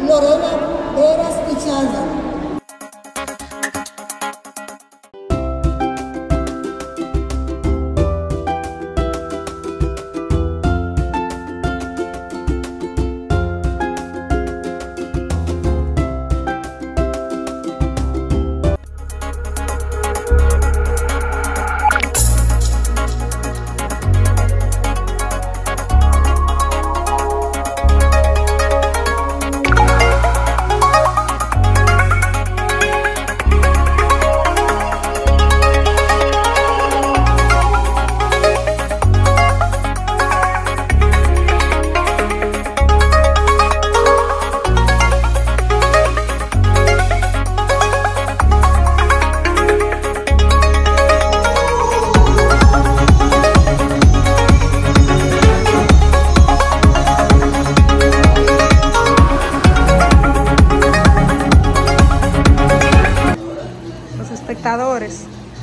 Lorena Veras Pichanga. Espectadores.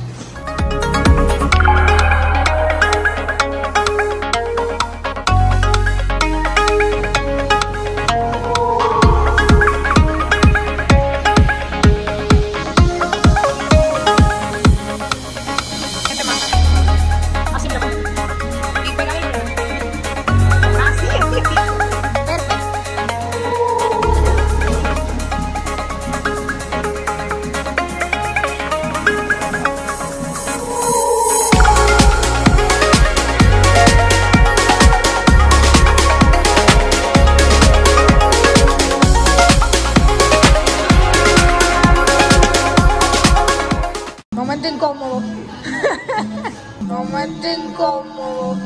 Momento incómodo. Momento incómodo.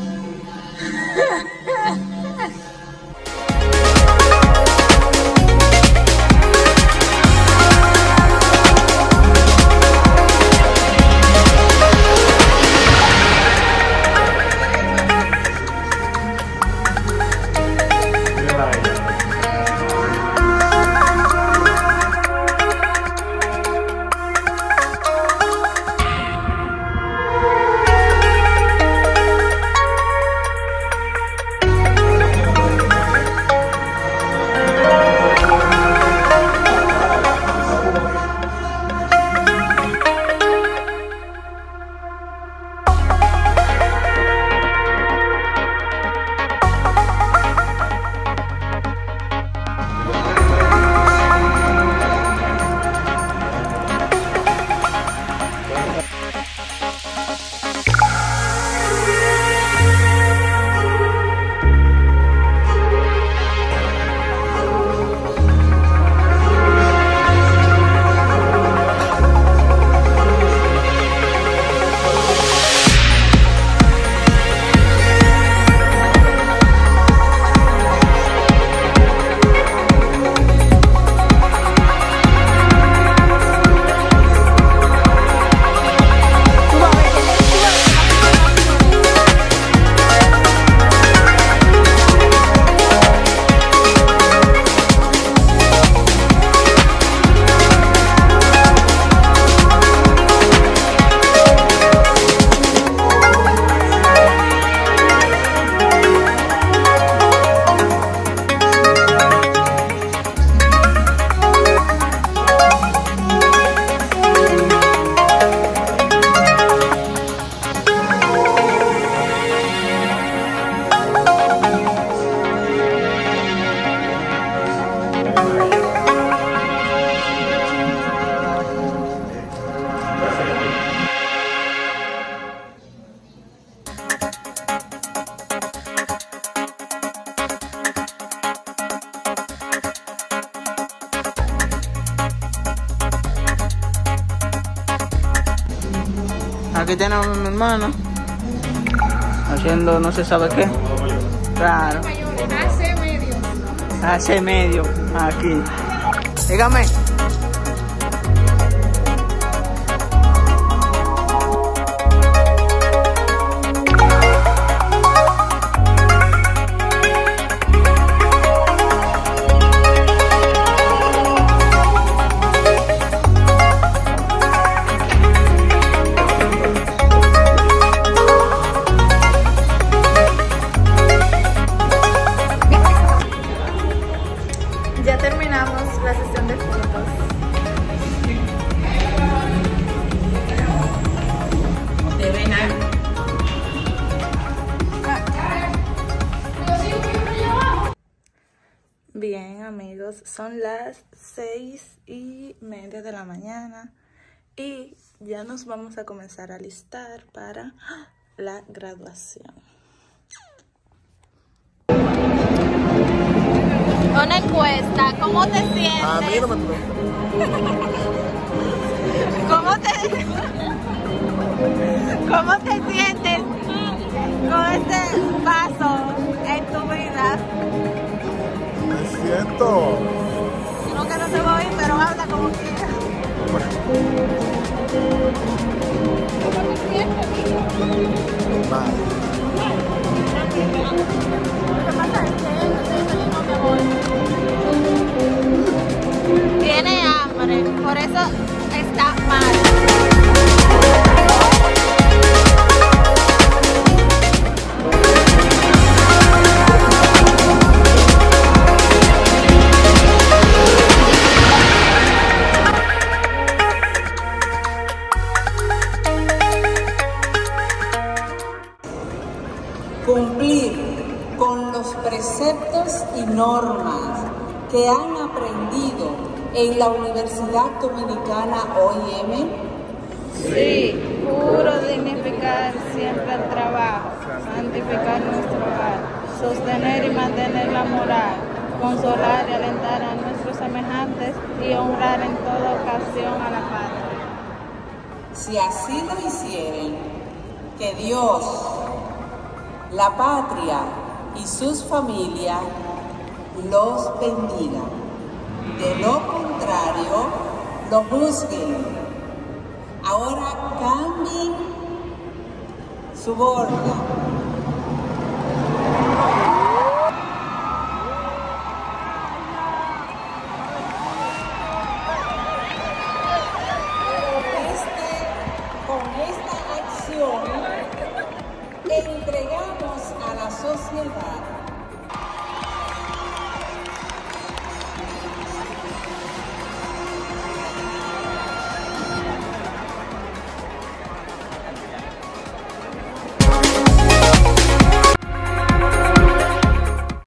Aquí tenemos a mi hermano haciendo no se sabe qué. Claro. Hace medio. Aquí. Dígame. Ya terminamos. la sesión de fotos. De venar. Bien, amigos, son las 6:30 de la mañana y ya nos vamos a comenzar a alistar para la graduación. Una encuesta, ¿cómo te sientes? A mí no me pregunto. ¿Cómo te sientes con este paso en tu vida? Me siento. No que no te voy, pero habla como quieras. ¿Cómo te sientes? Mal. Lo que pasa es que él no me voy. Tiene hambre, por eso está mal. Cumplir con los preceptos y normas que han aprendido en la Universidad Dominicana OIM. Sí, juro dignificar siempre el trabajo, santificar nuestro hogar, sostener y mantener la moral, consolar y alentar a nuestros semejantes y honrar en toda ocasión a la patria. Si así lo hicieren, que Dios, la patria y sus familias los bendiga. De lo contrario, lo juzguen. Ahora cambien su borda